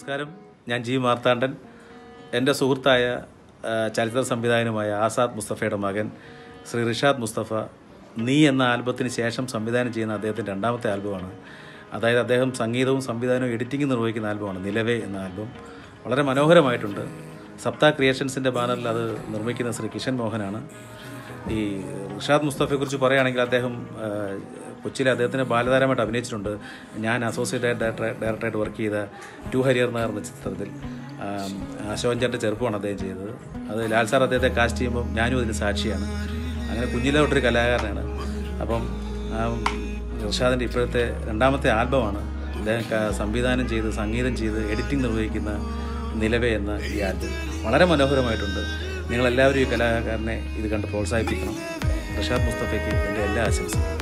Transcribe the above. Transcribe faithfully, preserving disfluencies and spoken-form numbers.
നമസ്കാരം, ഞാൻ ജി മാർത്താണ്ഡൻ. എൻ്റെ സുഹൃത്തായ ചലച്ചിത്ര സംവിധായകനുമായ ആസാദ് മുസ്തഫയുടെ മകൻ ശ്രീ റിഷാദ് മുസ്തഫ നീ എന്ന ആൽബത്തിന് ശേഷം സംവിധാനം ചെയ്യുന്ന അദ്ദേഹത്തിൻ്റെ രണ്ടാമത്തെ ആൽബമാണ്. അതായത് അദ്ദേഹം സംഗീതവും സംവിധാനവും എഡിറ്റിംഗും നിർവഹിക്കുന്ന ആൽബമാണ് നിലവേ എന്ന ആൽബം. വളരെ മനോഹരമായിട്ടുണ്ട്. സപ്ത ക്രിയേഷൻസിൻ്റെ ബാനറിൽ അത് നിർമ്മിക്കുന്ന ശ്രീ കിഷൻ മോഹനാണ്. ഈ റിഷാദ് മുസ്തഫയെക്കുറിച്ച് പറയുകയാണെങ്കിൽ അദ്ദേഹം കൊച്ചിയിൽ അദ്ദേഹത്തിന് ബാലതാരമായിട്ട് അഭിനയിച്ചിട്ടുണ്ട്. ഞാൻ അസോസിയേറ്റ് ഡയറക്ടർ ഡയറക്ടറായിട്ട് വർക്ക് ചെയ്ത ടു ഹരിയർ നഗർ എന്ന ചിത്രത്തിൽ അശോകൻ ചേട്ടൻ്റെ ചെറുപ്പമാണ് അദ്ദേഹം ചെയ്തത്. അത് ലാൽ സാർ അദ്ദേഹത്തെ കാസ്റ്റ് ചെയ്യുമ്പം ഞാനും അതിന് സാക്ഷിയാണ്. അങ്ങനെ കുഞ്ഞിലെ തൊട്ടൊരു കലാകാരനാണ്. അപ്പം റിഷാദിൻ്റെ ഇപ്പോഴത്തെ രണ്ടാമത്തെ ആൽബമാണ് അദ്ദേഹം സംവിധാനം ചെയ്ത് സംഗീതം ചെയ്ത് എഡിറ്റിംഗ് നിർവഹിക്കുന്ന നിലവേ എന്ന ഈ ആൽബം. വളരെ മനോഹരമായിട്ടുണ്ട്. നിങ്ങളെല്ലാവരും ഈ കലാകാരനെ ഇത് കണ്ട് പ്രോത്സാഹിപ്പിക്കണം. റിഷാദ് മുസ്തഫയ്ക്ക് എൻ്റെ എല്ലാ ആശംസകളും.